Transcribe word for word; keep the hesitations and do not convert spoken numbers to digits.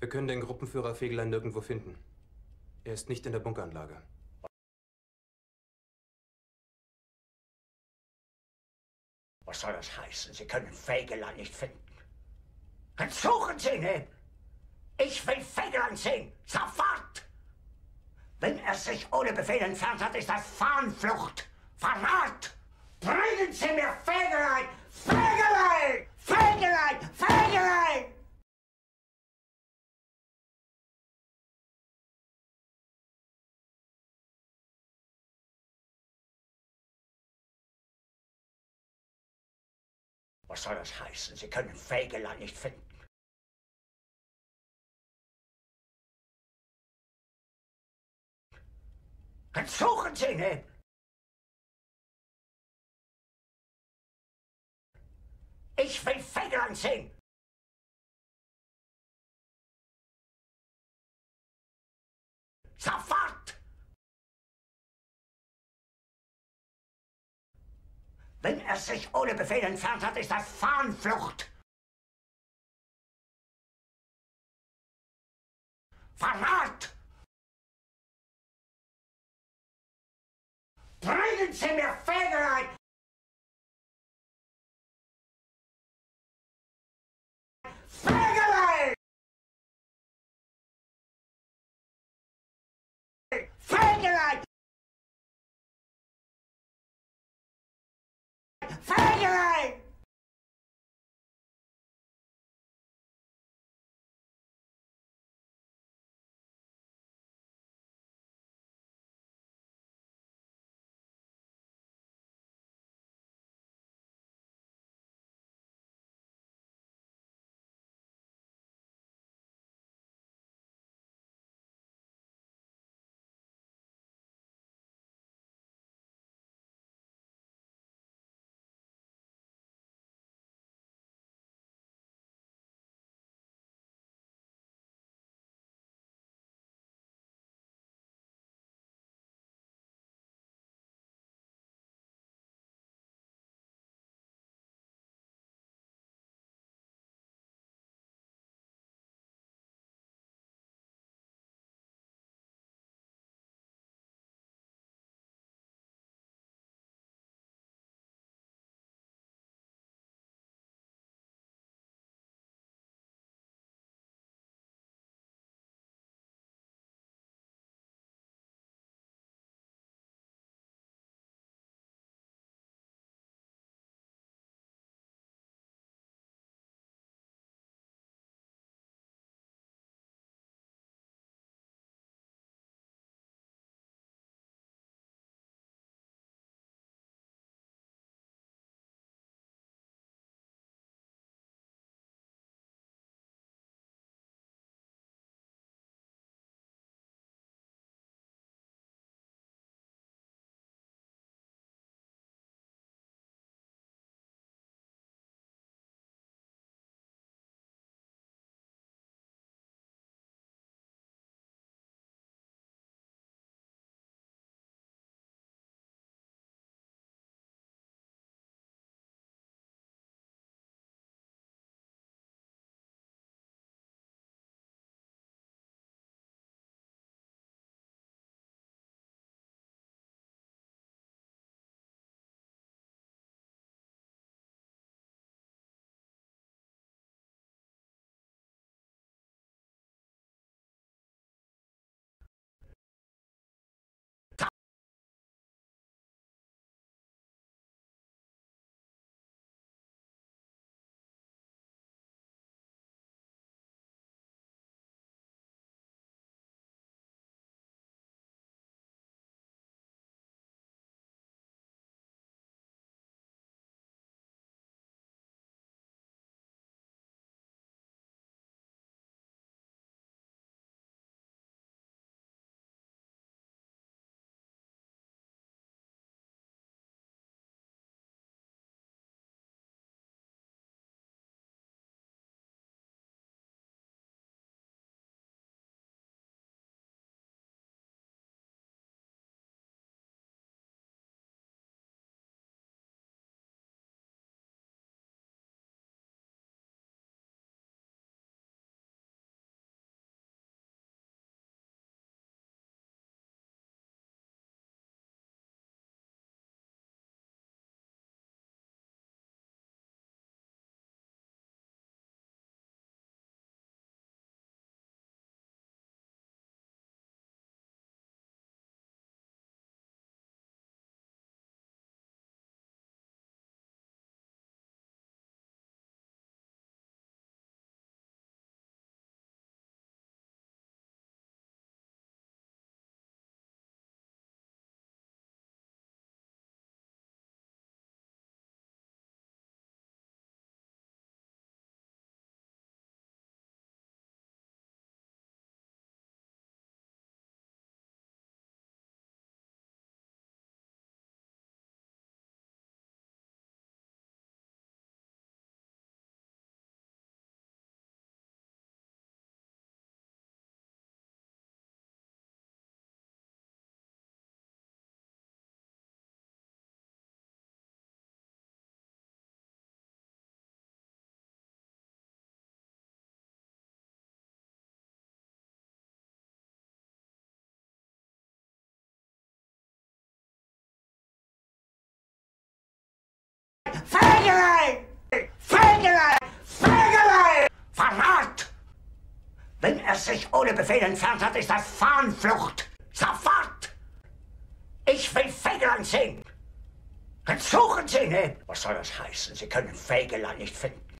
Wir können den Gruppenführer Fegelein nirgendwo finden. Er ist nicht in der Bunkeranlage. Was soll das heißen? Sie können Fegelein nicht finden. Dann suchen Sie ihn eben. Ich will Fegelein sehen. Sofort! Wenn er sich ohne Befehl entfernt hat, ist das Fahnenflucht. Verrat! Bringen Sie mir Fegelein! Fegelein! Fegelein! Fegelein! Was soll das heißen? Sie können Fegelein nicht finden. Dann suchen Sie ihn eben. Ich will Fegelein sehen. Sofort! Wenn er sich ohne Befehl entfernt hat, ist das Fahnenflucht. Verrat! Bringen Sie mir Fegelein! Fegelein! Fegelein! Fegelein! Wenn er sich ohne Befehl entfernt hat, ist das Fahnenflucht. Sofort! Ich will Fegelein sehen. Dann suchen Sie ihn. Was soll das heißen? Sie können Fegelein nicht finden.